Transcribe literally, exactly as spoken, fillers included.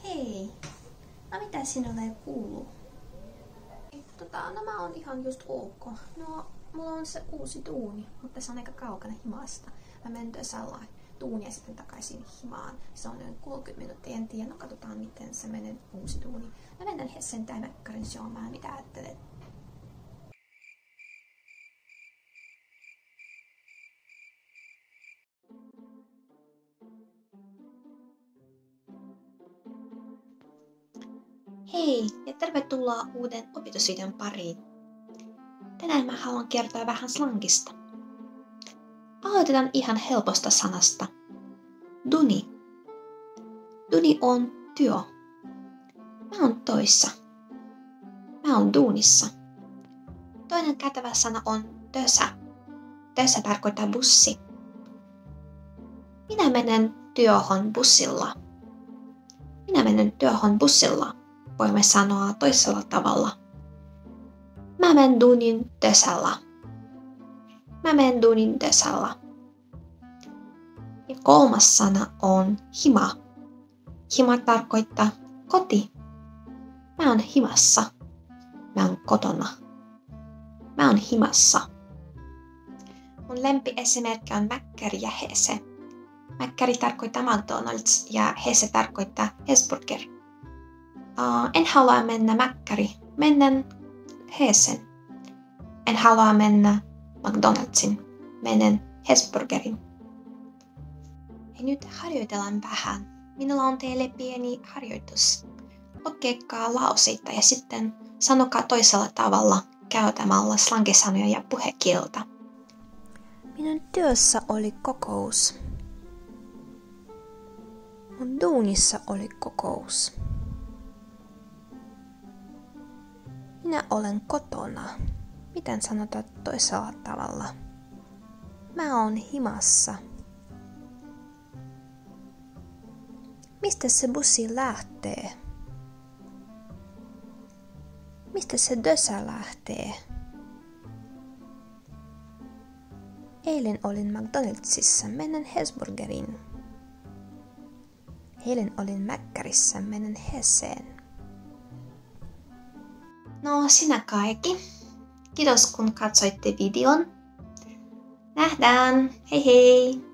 Hei, no mitä sinulle kuuluu? Tota, no mä oon ihan just ok. No, mulla on se uusi duuni, mutta se on aika kaukana himasta. Mä menen töissä duunia ja sitten takaisin himaan. Se on noin kolmekymmentä minuuttia, en tiedä, no katsotaan miten se menee uusi duuni. Mä menen Hessen tai Mäkkärin syömään, mitä ajattelet? Hei ja tervetuloa uuden opetusvideon pariin. Tänään mä haluan kertoa vähän slangista. Aloitetaan ihan helposta sanasta. Duni. Duni on työ. Mä oon töissä. Mä oon duunissa. Toinen kätevä sana on tössä. Tössä tarkoittaa bussi. Minä menen työhön bussilla. Minä menen työhön bussilla. Voimme sanoa toisella tavalla. Mä menen duunin tösällä. Mä menen duunin tösällä. Ja kolmas sana on hima. Hima tarkoittaa koti. Mä oon himassa. Mä oon kotona. Mä oon himassa. Mun lempiesimerkki on Mäkkäri ja Hese. Mäkkäri tarkoittaa McDonald's ja Hese tarkoittaa Hesburger. Uh, en halua mennä Mäkkäri. Menen Hesen. En halua mennä McDonald'sin. Menen Hesburgerin. Ja nyt harjoitellaan vähän. Minulla on teille pieni harjoitus. Lukekaa lauseita ja sitten sanokaa toisella tavalla käytämällä slangisanoja ja puhekieltä. Minun työssä oli kokous. Mun duunissa oli kokous. Minä olen kotona. Miten sanotaan toisella tavalla? Mä oon himassa. Mistä se bussi lähtee? Mistä se dösä lähtee? Eilen olin McDonaldsissa, menen Hesburgerin. Eilen olin Mäkkärissä, menen Heseen. No siinä kaikki. Kiitos kun katsoitte videon. Nähdään. Hei hei!